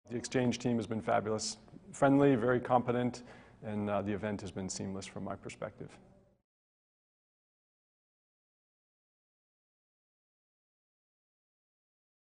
The exchange team has been fabulous, friendly, very competent, and the event has been seamless from my perspective.